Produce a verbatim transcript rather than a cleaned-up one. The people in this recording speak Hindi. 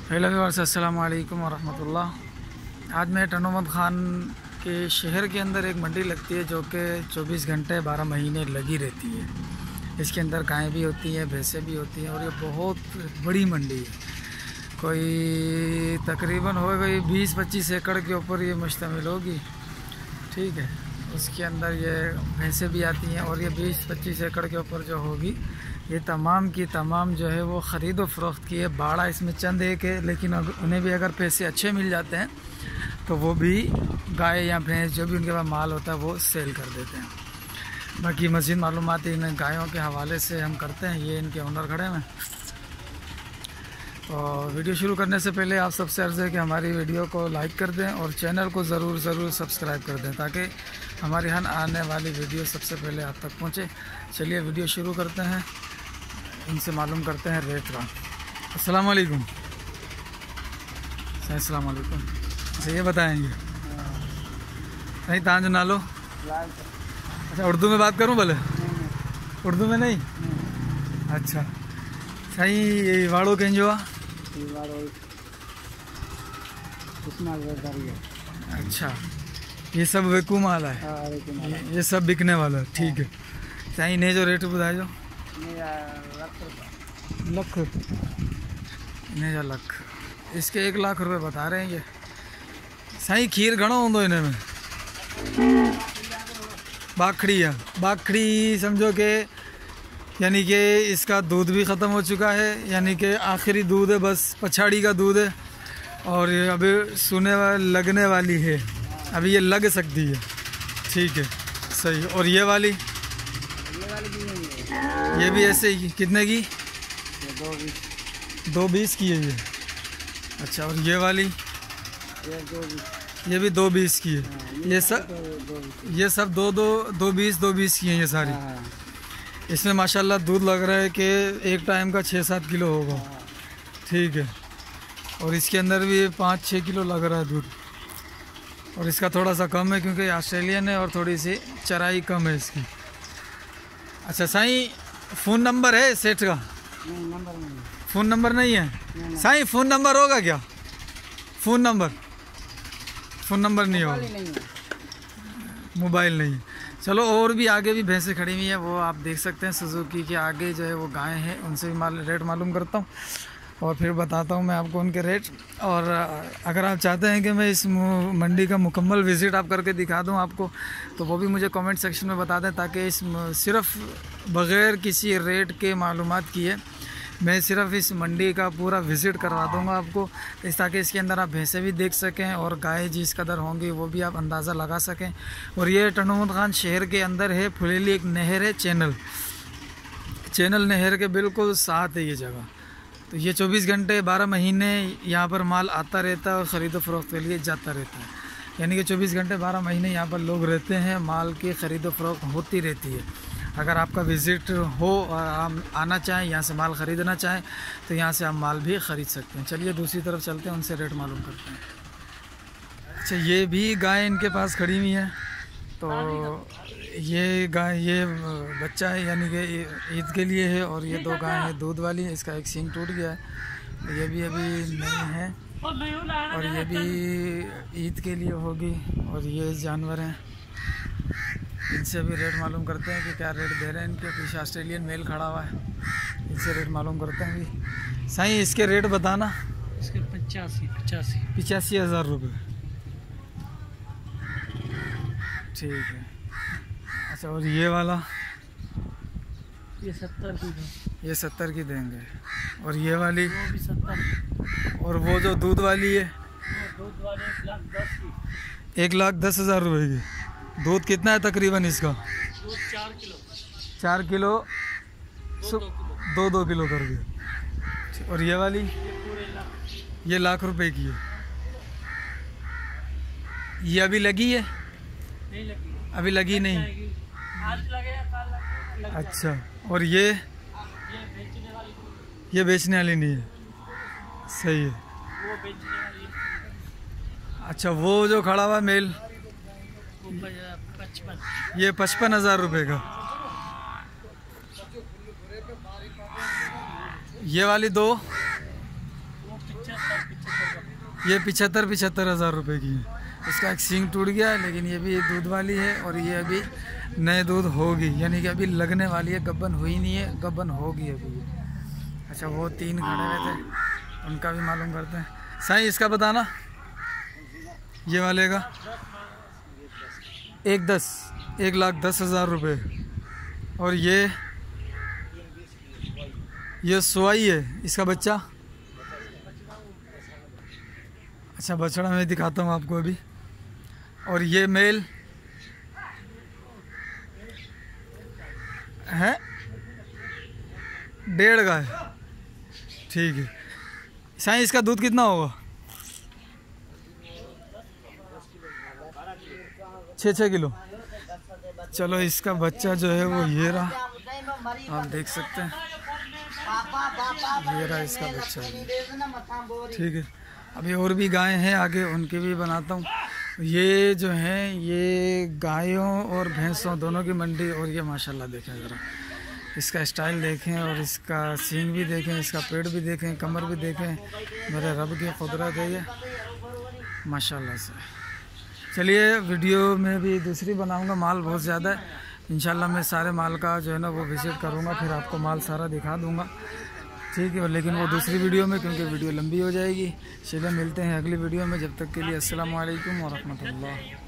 हेलो व्यूअर्स, अस्सलाम वालेकुम वरहमतुल्लाह। आज मैं टनोमत खान के शहर के अंदर एक मंडी लगती है जो कि चौबीस घंटे बारह महीने लगी रहती है। इसके अंदर गायें भी होती हैं, भैंसें भी होती हैं और ये बहुत बड़ी मंडी है। कोई तकरीबन हो गई बीस पच्चीस एकड़ के ऊपर ये मुश्तमिल होगी। ठीक है, उसके अंदर ये भैंसें भी आती हैं और ये बीस पच्चीस एकड़ के ऊपर जो होगी ये तमाम की तमाम जो है वो ख़रीद व फ़रोख्त की है। बाड़ा इसमें चंद एक है, लेकिन उन्हें भी अगर पैसे अच्छे मिल जाते हैं तो वो भी गाय या भैंस जो भी उनके पास माल होता है वो सेल कर देते हैं। बाकी मज़ीद मालूमात इन गायों के हवाले से हम करते हैं। ये इनके ओनर खड़े हैं। और वीडियो शुरू करने से पहले आप सबसे अर्ज़ है कि हमारी वीडियो को लाइक कर दें और चैनल को ज़रूर ज़रूर सब्सक्राइब कर दें ताकि हमारी हर आने वाली वीडियो सबसे पहले आप तक पहुँचे। चलिए वीडियो शुरू करते हैं, इनसे मालूम करते हैं रेट का। अस्सलाम वालेकुम। अस्सलाम वालेकुम। अच्छा, ये बताएंगे नहीं तांज ना लो। अच्छा, उर्दू में बात करूं भले? उर्दू में नहीं। अच्छा सही। ये वाड़ो केंजो आ? अच्छा, ये सब वेकू माल है। ये, ये सब बिकने वाला है। ठीक है सही। ने जो रेट बुधाए जो लख ने जा लख, इसके एक लाख रुपए बता रहे हैं ये। सही खीर घणो होंदो इन्हें में? बाखड़ी है। बाखड़ी समझो कि यानी कि इसका दूध भी ख़त्म हो चुका है, यानी कि आखिरी दूध है, बस पछाड़ी का दूध है और ये अभी सुने वाली लगने वाली है। अभी ये लग सकती है। ठीक है सही। और ये वाली ये भी ऐसे ही कितने की? दो बीस। दो बीस की है ये। अच्छा, और ये वाली ये, दो ये भी दो बीस की है। ये, ये सब ये सब दो दो दो बीस दो बीस की हैं ये सारी। इसमें माशाल्लाह दूध लग रहा है कि एक टाइम का छः सात किलो होगा। ठीक है, और इसके अंदर भी पाँच छः किलो लग रहा है दूध। और इसका थोड़ा सा कम है क्योंकि ऑस्ट्रेलियन है और थोड़ी सी चराई कम है इसकी। अच्छा साईं, फ़ोन नंबर है सेठ का? नहीं, नंबर नहीं। फ़ोन नंबर नहीं है साईं? फ़ोन नंबर होगा क्या? फ़ोन नंबर फ़ोन नंबर नहीं होगा, मोबाइल नहीं। चलो, और भी आगे भी भैंसें खड़ी हुई हैं, वो आप देख सकते हैं। सुजुकी के आगे जो है वो गायें हैं, उनसे भी माल रेट मालूम करता हूँ और फिर बताता हूँ मैं आपको उनके रेट। और अगर आप चाहते हैं कि मैं इस मंडी का मुकम्मल विज़िट आप करके दिखा दूँ आपको, तो वो भी मुझे कमेंट सेक्शन में बता दें ताकि इस सिर्फ बग़ैर किसी रेट के मालूमात किए मैं सिर्फ इस मंडी का पूरा विज़िट करवा दूँगा आपको, इस ताकि इसके अंदर आप भैंसें भी देख सकें और गाय जिस कदर होंगी वो भी आप अंदाज़ा लगा सकें। और ये टनोमत खान शहर के अंदर है। फुलेली एक नहर है, चैनल चैनल नहर के बिल्कुल साथ है ये जगह। तो ये चौबीस घंटे बारह महीने यहाँ पर माल आता रहता है और ख़रीदो फ़रोख्त के लिए जाता रहता है। यानी कि चौबीस घंटे बारह महीने यहाँ पर लोग रहते हैं, माल की ख़रीदो फ़रोख्त होती रहती है। अगर आपका विज़िट हो और आप आना चाहें, यहाँ से माल ख़रीदना चाहें, तो यहाँ से आप माल भी ख़रीद सकते हैं। चलिए दूसरी तरफ चलते हैं, उनसे रेट मालूम करते हैं। अच्छा, ये भी गाय इनके पास खड़ी हुई है। तो ये गाय ये बच्चा है, यानी कि ईद के लिए है, और ये दो गाय हैं दूध वाली। इसका एक सींग टूट गया है, ये भी अभी नहीं है, और ये भी ईद के लिए होगी। और ये जानवर हैं, इनसे भी रेट मालूम करते हैं कि क्या रेट दे रहे हैं इनके। पीछे ऑस्ट्रेलियन मेल खड़ा हुआ है, इनसे रेट मालूम करते हैं भी। साईं, इसके रेट बताना। इसके पचासी पचासी पिचासी हज़ार रुपये। ठीक है। अच्छा, और ये वाला? ये सत्तर की ये सत्तर की देंगे। और ये वाली? वो भी सत्तर। और वो जो दूध वाली है? दूध वाले एक लाख दस की। एक लाख दस हज़ार रुपये की। दूध कितना है तकरीबन इसका? दूध चार किलो चार किलो दो दो किलो दो दो किलो कर दिया। और ये वाली? ये पूरे लाख ये लाख रुपए की है। ये अभी लगी है? नहीं लगी, अभी लगी नहीं। आज लगेगा कल लगेगा। अच्छा, और ये? ये बेचने वाली ये बेचने वाली नहीं है। सही है। वो बेचने वाली है। अच्छा, वो जो खड़ा हुआ मेल? पचपन। ये पचपन हज़ार रुपये का। ये वाली दो वो पचहत्तर ये पिछहत्तर पिछहत्तर हज़ार रुपये की है। इसका एक सींग टूट गया है, लेकिन ये भी दूध वाली है और ये अभी नए दूध होगी, यानी कि अभी लगने वाली है, गब्बन हुई नहीं है, गब्बन होगी अभी ये। अच्छा वो तीन खड़े हुए थे, उनका भी मालूम करते हैं। साईं इसका बताना, ये वाले का एक दस एक लाख दस हज़ार रुपये। और ये ये सुवाई है, इसका बच्चा। अच्छा बछड़ा मैं दिखाता हूँ आपको अभी। और ये मेल है, डेढ़ का है, ठीक है। साईं इसका दूध कितना होगा? छः छः किलो। चलो इसका बच्चा जो है वो ये रहा, आप देख सकते हैं, ये रहा इसका बच्चा, ठीक है। अभी और भी गाय हैं आगे, उनकी भी बनाता हूँ। ये जो हैं ये गायों और भैंसों दोनों की मंडी। और ये माशाल्लाह देखें ज़रा, इसका स्टाइल देखें और इसका सींग भी देखें, इसका पेड़ भी देखें, कमर भी देखें। मेरे रब की कुदरत है ये माशाल्लाह से। चलिए वीडियो में भी दूसरी बनाऊंगा, माल बहुत ज़्यादा है। इंशाल्लाह मैं सारे माल का जो है ना वो विज़िट करूंगा, फिर आपको माल सारा दिखा दूंगा, ठीक है। लेकिन वो दूसरी वीडियो में, क्योंकि वीडियो लंबी हो जाएगी। चलिए मिलते हैं अगली वीडियो में, जब तक के लिए अस्सलाम वालेकुम व रहमतुल्लाह।